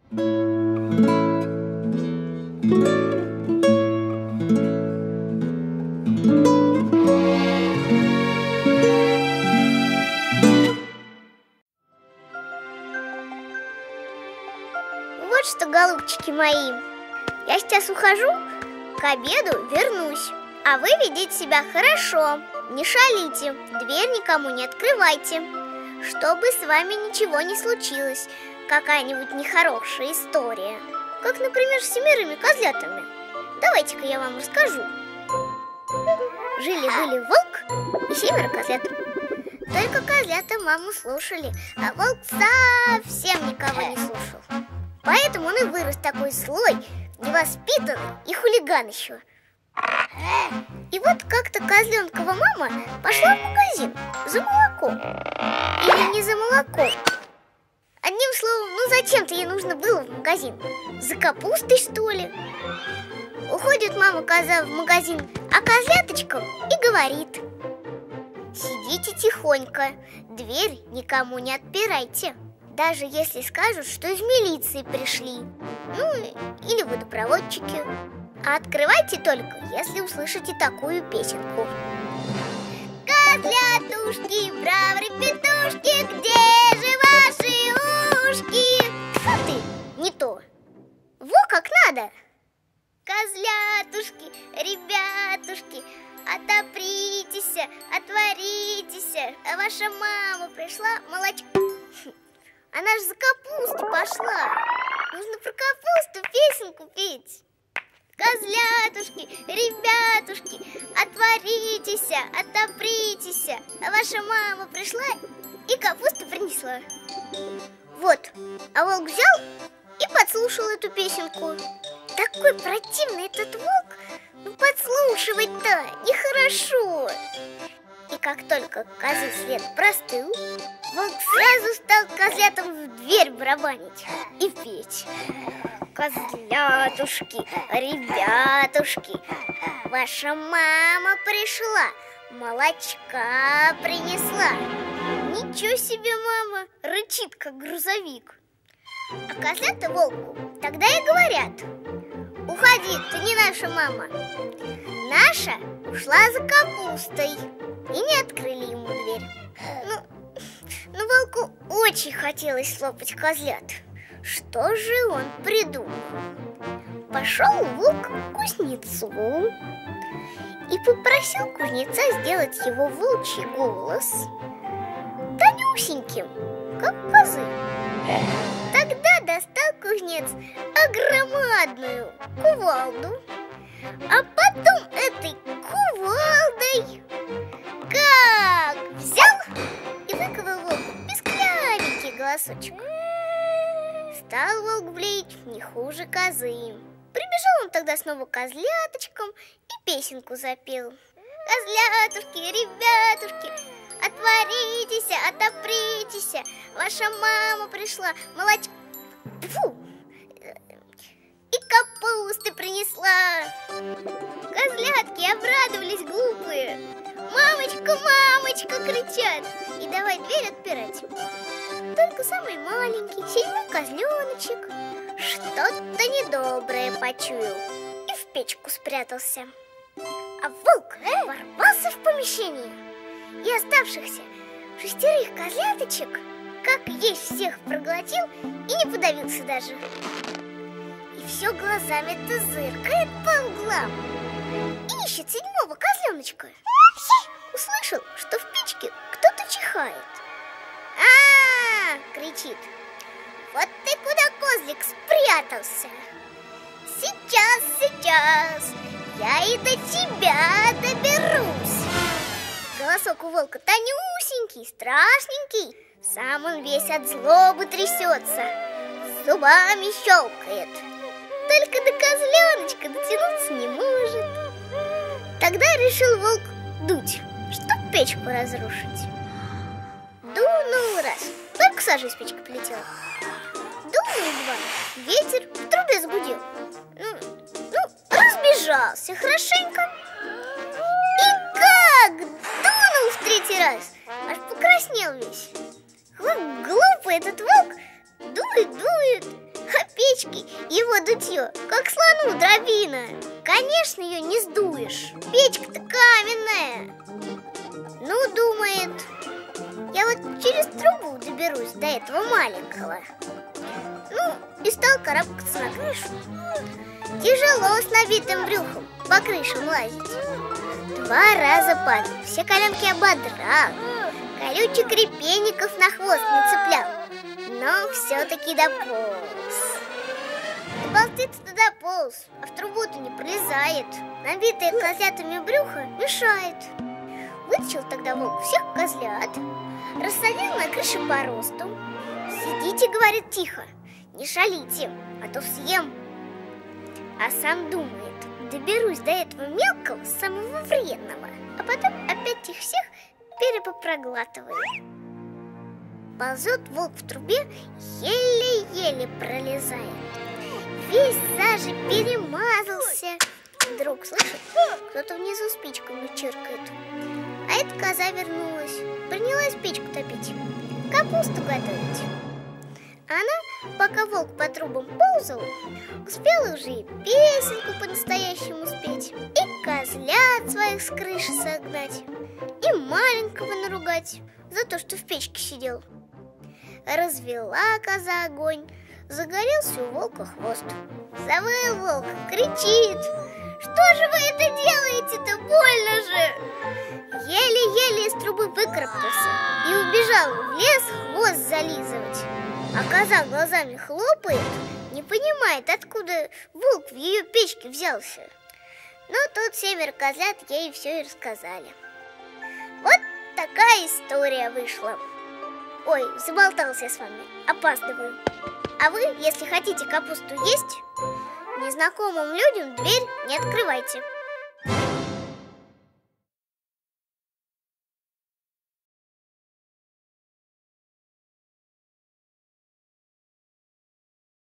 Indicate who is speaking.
Speaker 1: Вот что, голубчики мои, я сейчас ухожу, к обеду вернусь. А вы ведите себя хорошо, не шалите, дверь никому не открывайте, чтобы с вами ничего не случилось, какая-нибудь нехорошая история. Как, например, с 7 козлятами. Давайте-ка я вам расскажу. Жили-были волк и 7 козлят. Только козлята маму слушали, а волк совсем никого не слушал. Поэтому он и вырос такой злой, невоспитанный и хулиган еще. И вот как-то козленкова мама пошла в магазин за молоком. Или не за молоком. Одним словом, ну зачем-то ей нужно было в магазин. За капустой, что ли? Уходит мама-коза в магазин, а козляточкам и говорит: сидите тихонько, дверь никому не отпирайте. Даже если скажут, что из милиции пришли, ну или водопроводчики. А открывайте только, если услышите такую песенку. Козлятушки, бравры-петушки, где же ваши ушки? Фу ты, не то. Во как надо. Козлятушки, ребятушки, отопритесь, отворитесь. А ваша мама пришла молочко. Она же за капустой пошла. Нужно про капусту песенку петь. Козлятушки, ребятушки, отворитесь, отопритесь. А ваша мама пришла и капусту принесла. Вот, а волк взял и подслушал эту песенку. Такой противный этот волк, ну подслушивать-то нехорошо. И как только козы след простыл, волк сразу стал козлятам в дверь барабанить и петь. Козлятушки, ребятушки, ваша мама пришла, молочка принесла. Ничего себе мама, рычит, как грузовик. А козлята волку тогда и говорят: уходи, ты не наша мама. Наша ушла за капустой. И не открыли ему дверь. Ну волку очень хотелось слопать козлят. Что же он придумал? Пошел волк к кузнецу и попросил кузнеца сделать его волчий голос тонюсеньким, как у козы. Тогда достал кузнец огромадную кувалду, а потом этой кувалдой как взял и выковал волку песклявенький голосочек. Стал волк блеять не хуже козы. Прибежал он тогда снова к козляточкам и песенку запел. Козлятушки, ребятушки, отворитесь, отопритесь. Ваша мама пришла, молочко... Фу! И капусты принесла. Козлятки обрадовались глупые. Мамочка, мамочка, кричат. И давай дверь отпирать. Только самый маленький, 7 козленочек что-то недоброе почуял и в печку спрятался. А волк ворвался в помещение и оставшихся 6 козляточек как есть всех проглотил и не подавился даже. И все глазами-то зыркает по углам и ищет 7-го козленочка. Услышал, что в печке кто-то чихает. Кричит: вот ты куда, козлик, спрятался? Сейчас я и до тебя доберусь. Голосок у волка тонюсенький, страшненький. Сам он весь от злобы трясется, зубами щелкает. Только до козленочка дотянуться не может. Тогда решил волк дуть, чтоб печку разрушить. Дунул раз, только сажа из печки полетела. Дунул два, ветер в трубе загудел. Разбежался хорошенько. И как дунул в 3-й раз, аж покраснел весь. Глупый этот волк дует, а печки его дутье, как слону дробина. Конечно, ее не сдуешь, печка-то каменная. Ну, думает, я вот через трубу доберусь до этого маленького. Ну, и стал карабкаться на крышу. Тяжело с набитым брюхом по крышам лазить. 2 раза падал, все коленки ободрал, колючих репейников на хвост нацеплял, но все-таки дополз. Доползти-то дополз, а в трубу-то не пролезает. Набитое козлятами брюхо мешает. Вытащил тогда волк всех козлят, рассадил на крыше по росту. Сидите, говорит, тихо, не шалите, а то съем. А сам думает, доберусь до этого мелкого, самого вредного, а потом опять их всех перепопроглатывает. Ползет волк в трубе, еле-еле пролезает. Весь сажей перемазался. Вдруг слышит, кто-то внизу спичками чиркает. А эта коза вернулась, принялась печку топить, капусту готовить. Она, пока волк по трубам ползал, успела уже и песенку по-настоящему спеть, и козлят своих с крыши согнать, и маленького наругать за то, что в печке сидел. Развела коза огонь, загорелся у волка хвост. Завыл волк, кричит: что же вы это делаете-то, больно же! Еле-еле из трубы выкарабкался и убежал в лес хвост зализывать. А коза глазами хлопает, не понимает, откуда волк в ее печке взялся. Но тут 7 козлят ей все и рассказали. Вот такая история вышла. Ой, заболтался я с вами, опаздываю. А вы, если хотите капусту есть, незнакомым людям дверь не открывайте.